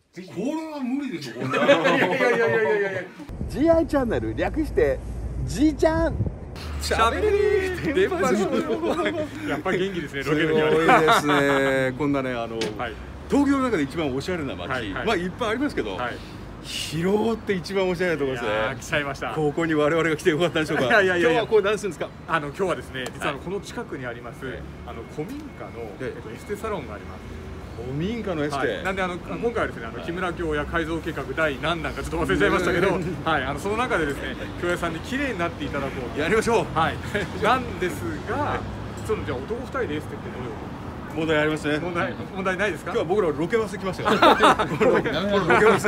これは無理でしょ。これ。 いや。 GI チャンネル略して G ちゃん。 しゃべり電波やっぱり元気ですね。ロケの日は。 すごいですね。こんなねはい東京の中で一番おしゃれな街、 はいまあいっぱいありますけど、 はい。 広尾って一番おしゃれなところですいやーね。 来ちゃいました。 ここに我々が来てよかったんでしょうか。 いや今日はこれ何するんですか。 今日はですね、実はこの近くにあります古民家のエステサロンがあります。 古民家のエステ。 なんで今回はですね木村京屋改造計画第何弾かちょっと忘れちゃいましたけど、はいその中でですね京屋さんに綺麗になっていただこうと。 やりましょう。 はい。なんですが、そのじゃあ男2人でエステってどういうこ問題ありますね。 と？問題ないですか？ 今日は僕らロケバス来ましたから。ロケバス。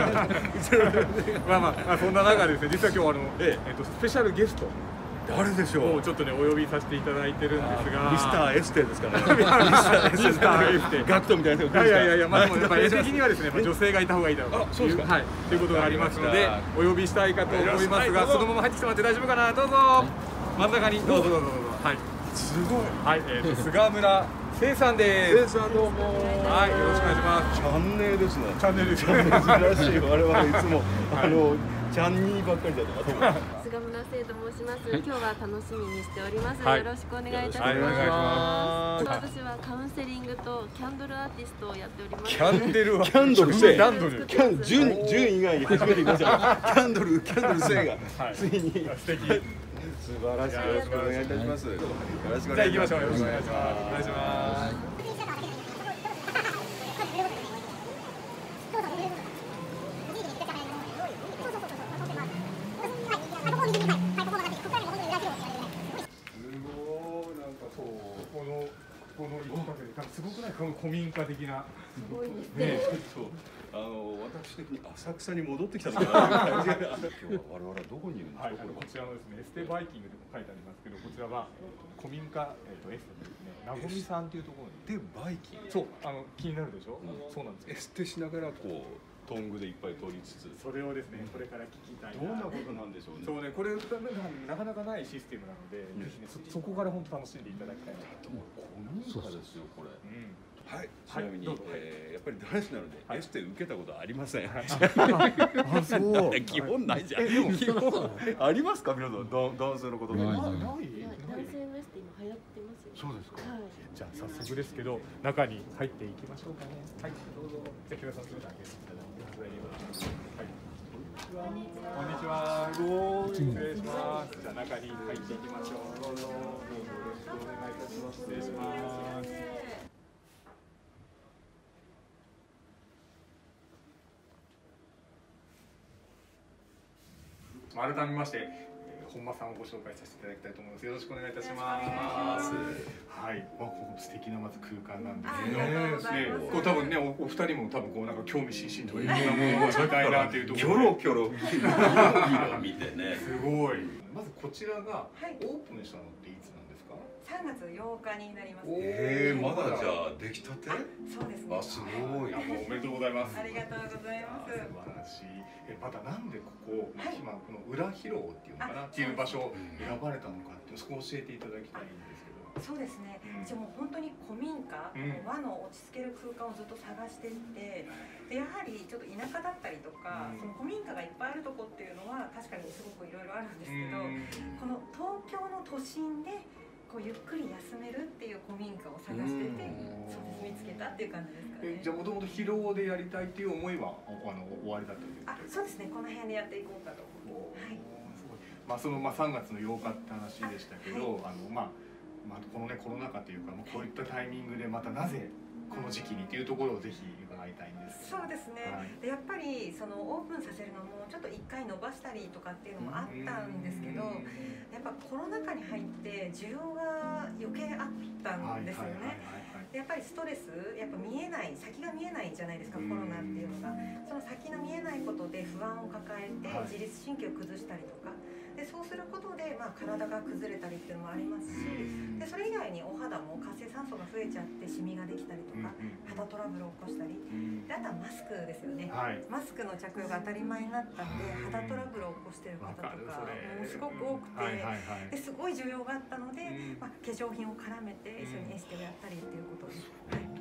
まあそんな中でですね、実は今日スペシャルゲスト誰でしょう。 をちょっとねお呼びさせていただいてるんですが、 ミスターエステですかね。 ミスターエステ。 ガクトみたいな人が来るんですか。 いや、まあでもやっぱり絵的にはですね、女性がいた方がいいだろうとそうですか。 はいということがありますのでお呼びしたいかと思いますが、そのまま入ってきてもらって大丈夫かな。どうぞ真ん中にどうぞ。はい。 すごい。 はい、菅村聖さんです。 さんどうも。 はい、よろしくお願いします。 チャンネルですね。 チャンネルです。 珍しい。我々いつもチャンニーばっかりだとか。 菅村聖と申します。今日は楽しみにしております。 はいよろしくお願いいたしはいお願いします。 ます私はカウンセリングとキャンドルアーティストをやっております。 キャンデルはキャンドルせい。 キャンドル。 順以外に初めて言いました。キャンドルせいがはいついに素敵。 素晴らしい。よろしくお願いいたします。よろしくおじゃあ願いします。 行きましょう。よろしくお願いします。お願いします。この一角ですごくないこの古民家的な。 すごいですね。 私的に浅草に戻ってきたのかな。今日は我々はどこにいるんですか。 こちらのですねエステバイキングでも書いてありますけど、こちらは古民家エステですね。なごみさんというところに。 でバイキング。 そう気になるでしょ。そうなんです。 エステしながらこうトングでいっぱい取りつつ。 それをですねこれから聞きたいどんなな。 ことなんでしょうね。 そうね、これなかなかないシステムなので、ぜひねそこから本当楽しんでいただきたいなと。 もう古民家ですよこれ。 うんはい。ちなみにどうぞやっぱり男子なのでエステ受けたことありません。 あ、そう。 基本ないじゃん。基本ありますか皆さん。男性のことで。 ない。 男性のエステ今流行ってますよ。 そうですか。 はい。 じゃあ早速ですけど中に入っていきましょうかね。はい、どうぞ。じゃあ木村さんそれで開けていただいてください。はい。こんにちは。失礼します。じゃあ中に入っていきましょう。どうぞよろしくお願いいたします。失礼します。改めまして本間さんをご紹介させていただきたいと思います。よろしくお願いいたします。はい、この素敵なまず空間なんですけど、こう多分ねお二人も多分こうなんか興味津々といろんなものを見たいなというところで。 キョロ見てね。 すごい。まずこちらがオープンしたのっていつなんですか ？3月8日になります。 まだじゃあ出来たて？ そうですね。 あ、すごい。 おめでとうございます。 ありがとうございます。 素晴らしい。またなんでここ今この裏広尾っていうのかなっていう場所を選ばれたのかってそこを教えていただきたいんですけど。 そうですね。じゃもう本当に古民家、和の落ち着ける空間をずっと探していて、でやはりちょっと田舎だったりとか、その古民家がいっぱいあるとこっていうのは確かにすごくいろいろあるんですけど、この東京の都心でこうゆっくり休めるっていう古民家を探してて、そうです見つけたっていう感じですかね。 じゃあもともと広尾でやりたいっていう思いは終わりだったということですか。 そうですね。この辺でやっていこうかと。はい。 まあその3月の8日って話でしたけど、このねコロナ禍というかこういったタイミングでまたなぜこの時期にっていうところをぜひ伺いたいんですけど。 そうですね。でやっぱりそのオープンさせるのもちょっと1回伸ばしたりとかっていうのもあったんですけど、やっぱコロナ禍に入って需要が余計あったんですよね。やっぱりストレスやっぱ見えない先が見えないじゃないですか、コロナっていうのが。その先の見えないことで不安を抱えて自律神経を崩したりとか。でそうすることで、体が崩れたりっていうのもありますし、でそれ以外にお肌も活性酸素が増えちゃってシミができたりとか、肌トラブルを起こしたり、であとはマスクですよね、マスクの着用が当たり前になったんで肌トラブルを起こしてる方とかもうすごく多くて、ですごい需要があったので、化粧品を絡めて一緒にエステをやったりっていうことを、やらせていただいてます。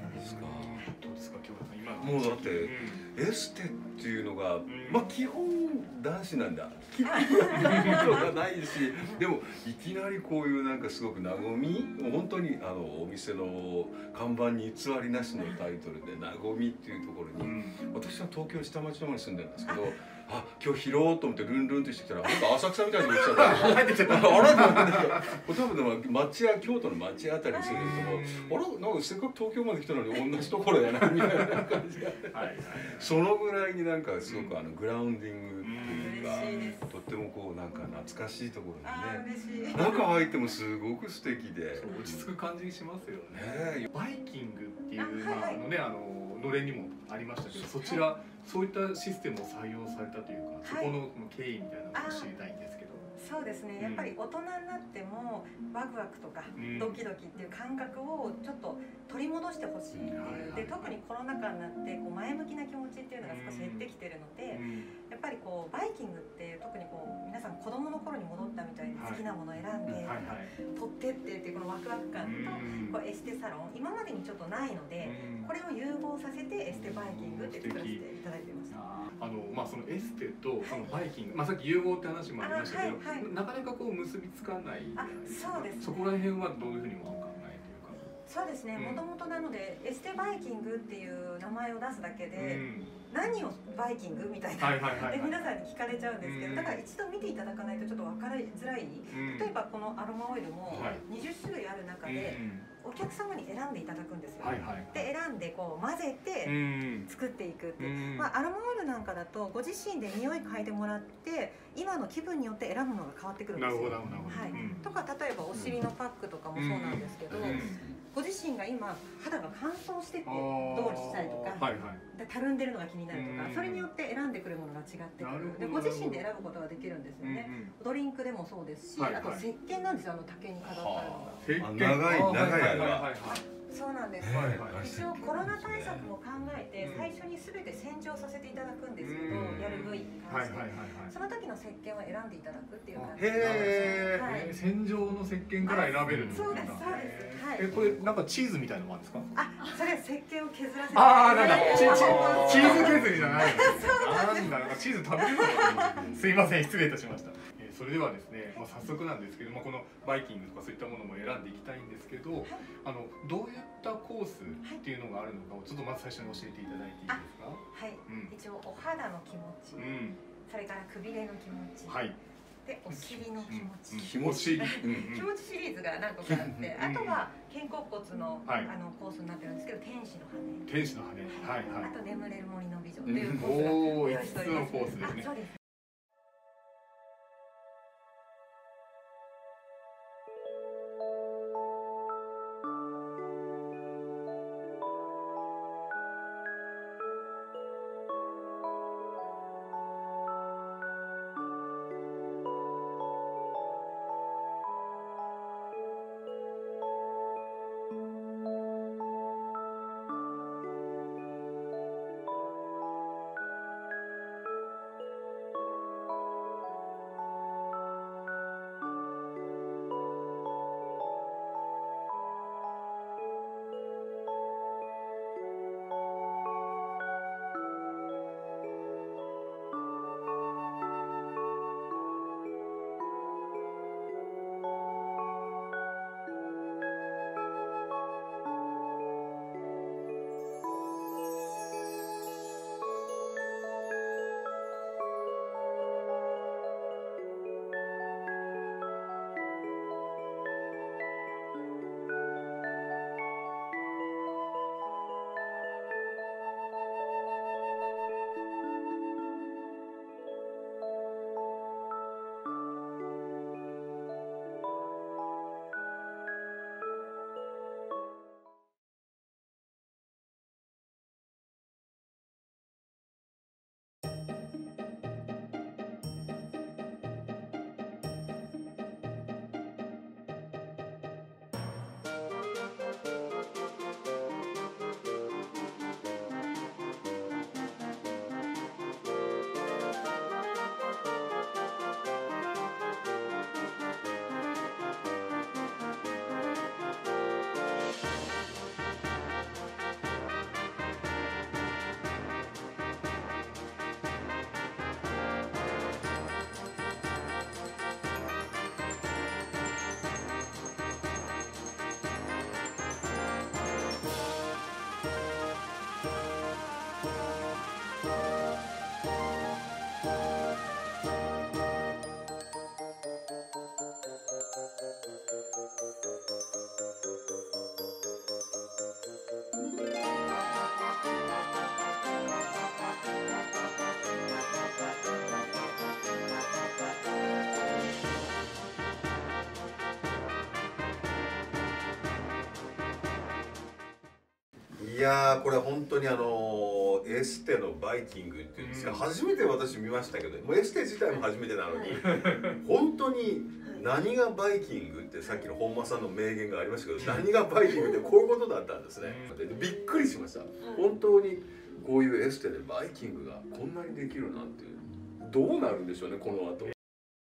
ですか。 どうですか京田さん今もうだってエステっていうのが、まあ基本男子なんだ。基本がないし、でもいきなりこういうなんかすごく和み、もう本当にお店の看板に偽りなしのタイトルで和みっていうところに、私は東京下町の方に住んでるんですけど、あ、今日拾おうと思ってルンルンってしてきたら、なんか浅草みたいに来ちゃった。入ってきちゃった。あれ多分でも京都の町あたりに住んでるとも、あれなんかせっかく東京まで来たのに同じところやなみたいな感じが。そのぐらいになんかすごくグラウンディングっていうか、とってもこうなんか懐かしいところにね、中入ってもすごく素敵で落ち着く感じしますよね。バイキングっていうのれんにもありましたけど、そちらそういったシステムを採用されたというか、そこの経緯みたいなのを知りたいんですけど。 そうですね、やっぱり大人になってもワクワクとかドキドキっていう感覚をちょっと取り戻してほしいっていうで、特にコロナ禍になってこう前向きな気持ちっていうのが少し減ってきてるので、やっぱりこうバイキングって特にこう皆さん子供の頃に戻ったみたいに好きなものを選んで取ってってっていうこのワクワク感とこうエステサロン今までにちょっとないので、これを融合させてエステバイキングって作らせていただいてます。 まあそのエステとそのバイキング、まあさっき融合って話もありましたけど、なかなかこう結びつかない。 そうですね。 そこら辺はどういうふうにお考えというか。 そうですね。もともとなのでエステバイキングっていう名前を出すだけで、何をバイキングみたいなで皆さんに聞かれちゃうんですけど、だから一度見ていただかないとちょっと分かりづらい。例えばこのアロマオイルも20種類ある中でお客様に選んでいただくんですよ。で選んでこう混ぜて作っていくって、まあアロマオイルなんかだとご自身で匂い嗅いでもらって今の気分によって選ぶのが変わってくるんですよ。とか例えばお尻のパックとかもそうなんですけど、ご自身が今肌が乾燥しててどうしたりとか、たるんでるのが気になるとか、それによって選んでくるものが違ってくる。でご自身で選ぶことができるんですよね。ドリンクでもそうですし、あと石鹸なんですよ、竹に飾ってあるのが。 長い間。 そうなんです。一応コロナ対策も考えて最初に全て洗浄させていただくんですけど、やる部位に関して、その時の石鹸を選んでいただくっていう感じで。洗浄の石鹸から選べるんですか。 そうですそうです。 これなんかチーズみたいなのもあるんですか。 あ、それ石鹸を削らせて。 ああ、なんかチーズ削りじゃない。なんだろう、チーズ食べるのか。すいません、失礼いたしました。それではですね、早速なんですけども、このバイキングとかそういったものも選んでいきたいんですけど、どういったコースっていうのがあるのかをちょっとまず最初に教えていただいていいですか。 はい、一応お肌の気持ち、それからくびれの気持ち、でお尻の気持ち、 気持ち気持ちシリーズが何個かあって、あとは肩甲骨のコースになってるんですけど、天使の羽、あと眠れる森の美女というコースが用意しております。 5つのコースですね。 そうです。 いやーこれ本当にエステのバイキングっていうんですか、初めて私見ましたけど、もうエステ自体も初めてなのに、本当に何がバイキングってさっきの本間さんの名言がありましたけど、何がバイキングってこういうことだったんですね。でびっくりしました。本当にこういうエステでバイキングがこんなにできるなんて、どうなるんでしょうねこの後。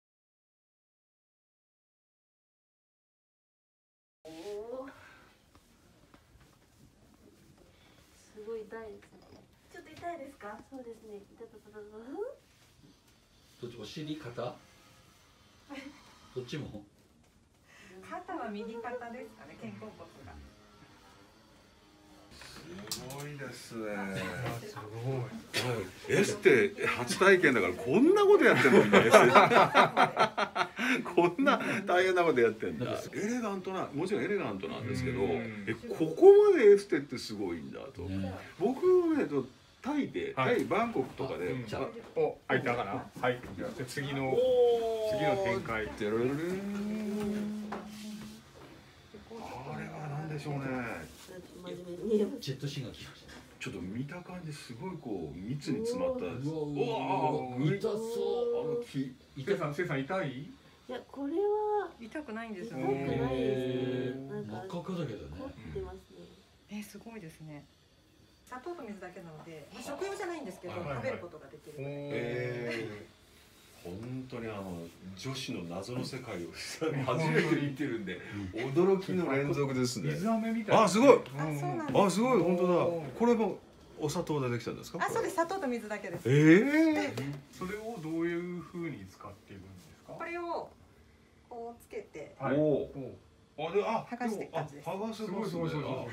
すごい痛いですね。 ちょっと痛いですか？ そうですね。痛たたたた。 どっちお尻肩どっちも肩は右肩ですかね、肩甲骨が。 すごいですね。 すごい。 エステ初体験だからこんなことやってんのみんなエステこんな大変なことやってんだ。エレガントな、もちろんエレガントなんですけど、ここまでエステってすごいんだと。僕ねタイで、タイバンコクとかで、 お、開いたかな。はい。じゃあ次の展開。 テロレレン。あれは何でしょうね。 ジェットシーンが来ました。 ちょっと見た感じすごいこう密に詰まった。 うわ痛そう。 せいさん痛い？ いやこれは痛くないんですよ痛くね。 ないですね。なんか真っ赤っかだけどね。 凝ってますね。 すごいですね。砂糖と水だけなので、食用じゃないんですけど、食べることができる。 本当に女子の謎の世界を初めて見てるんで、驚きの連続ですね。 水飴みたいな。 あ、すごい。 あ、 すごい、本当だ。これもお砂糖でできたんですか？ あ、そうです。砂糖と水だけです。 それをどういう風に使っているんですか？ これをこうつけて、 はい。 剥がしていく感じです。 剥がせますね。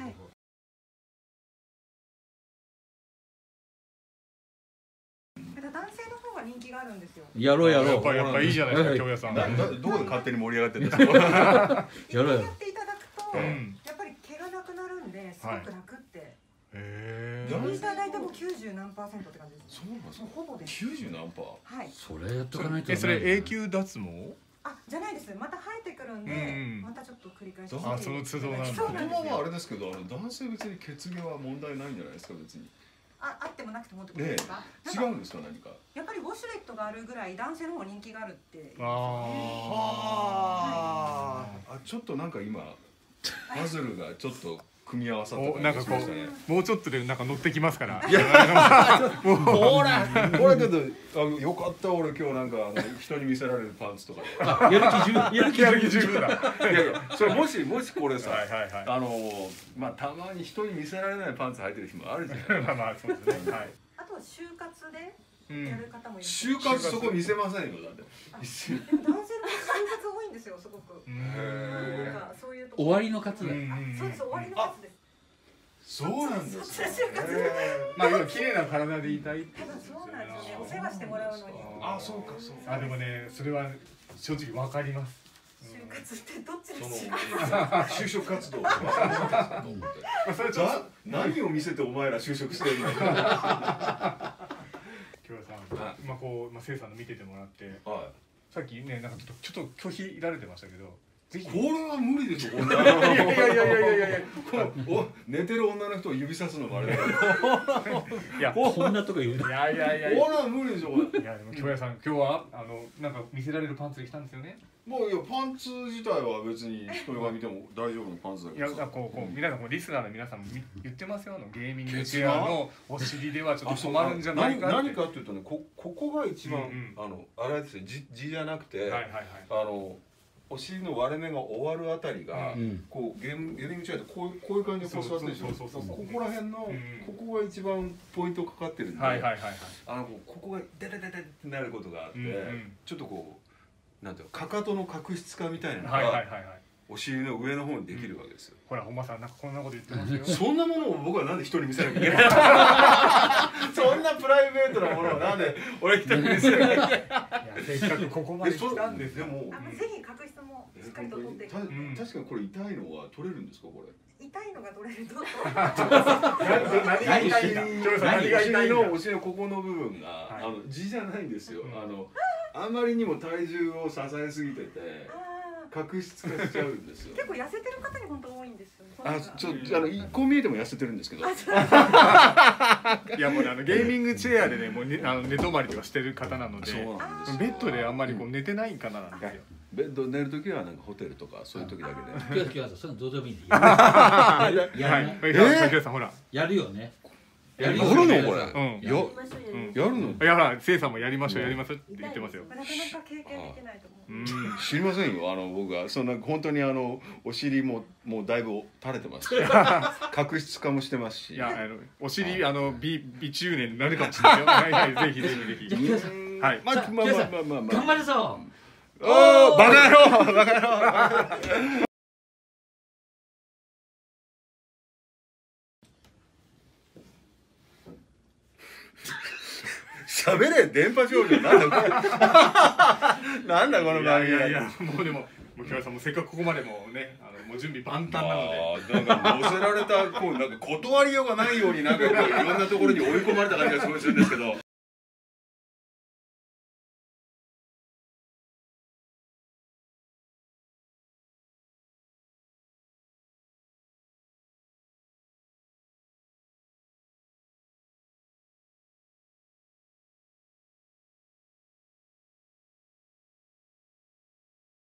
男性の方が人気があるんですよ。 やろう。 やっぱいいじゃないですか、京谷さん。 どこで勝手に盛り上がってるんですか？ やろう。やっていただくと、やっぱり毛がなくなるんで、すごく楽って。インター大体もう90何%って感じです。 そうなんですか？ ほぼです。 90何パー？ はい。 それやっとかないと。 それ永久脱毛？ あ、じゃないです。また生えてくるんで、またちょっと繰り返し。 あ、その都合なんです。 言葉はあれですけど、男性別に血毛は問題ないんじゃないですか別に。 あってもなくてもってことですか？ 違うんですか何か？ やっぱりウォシュレットがあるぐらい男性の方が人気があるって。 ちょっとなんか今パズルがちょっと組み合わさったなんかこうもうちょっとでなんか乗ってきますから。 ほらこれちょっとよかった俺今日なんか人に見せられるパンツとかやる気十分だ。 いやそれもしこれさまあたまに人に見せられないパンツ履いてる日もあるじゃない。 まあそうですね。はい。 あとは就活でやる方もいる。 就活そこ見せませんよだって。 でも男性の就活多いんですよすごく。なんかそういうとこ終わりの活だ。 そうです終わりの活です。 そうなんですね。 まあ今綺麗な体でいたいってことですよね。 そうなんですよね。お世話してもらうのに。 あ、そうか。 あ、でもねそれは正直わかります。 就活ってどっちの就職活動。何を見せてお前ら就職してるの？ 京谷さん、まあせいさんの見ててもらって、さっきねなんかちょっと拒否られてましたけど。 これは無理でしょ。こんな。 いや。 寝てる女の人を指さすのもあれだけど。 いやこんなとこ言う。 いや。 これは無理でしょ。 いやでも京谷さん今日はなんか見せられるパンツで来たんですよね。 もういやパンツ自体は別に人が見ても大丈夫のパンツだけど。 いやこう皆さんリスナーの皆さんも言ってますよゲーミングチェアのお尻ではちょっと困るんじゃないかって。 何かっていうとねここが一番あれですね字じゃなくてお尻の割れ目が終わるあたりがこうゲーミングチェアってこういう感じでこう座ってるでしょ。ここら辺のここが一番ポイントかかってるんで、ここがデデデデってなることがあってちょっとこうなんていうかかとの角質化みたいなのがお尻の上の方にできるわけですよ。 ほら本間さんなんかこんなこと言ってますよ。 そんなものを僕はなんで人に見せなきゃいけない？そんなプライベートなものをなんで俺人に見せなきゃいけない？ せっかくここまで来たんですよ。 でもぜひ角質もしっかりと取っていく。 確かにこれ痛いのは取れるんですかこれ？ 痛いのが取れると。 何が痛いんだ？ お尻のここの部分が字じゃないんですよ。あまりにも体重を支えすぎてて角質化しちゃうんですよ。 結構痩せてる方に本当多いんですよね。 こう見えても痩せてるんですけど。 いやもうゲーミングチェアでねもう寝泊まりとかしてる方なので、ベッドであんまりこう寝てないかななんですよ。 ベッド寝るときはなんかホテルとかそういう時だけで。 今日はそれどうでもいいんで。 はい。竹さんほら。 やるよね。 やるのこれ。やるの。 いやほら、せいさんもやりましょうって言ってますよ。 なかなか経験できないと思う。 知りませんよ。僕はそんな本当にお尻もうだいぶ垂れてます。角質化もしてますし。 いやお尻美中年になるかもしれないよ。はいはい、ぜひ。はい。 まあ頑張るぞ。 おお、バカ野郎。喋れ電波少女なんだこれ。なんだこの番組。 いやもうでも木原さんもせっかくここまでもねもう準備万端なので。 なんか乗せられたなんか断りようがないようになんかいろんなところに追い込まれた感じがすごいするんですけど。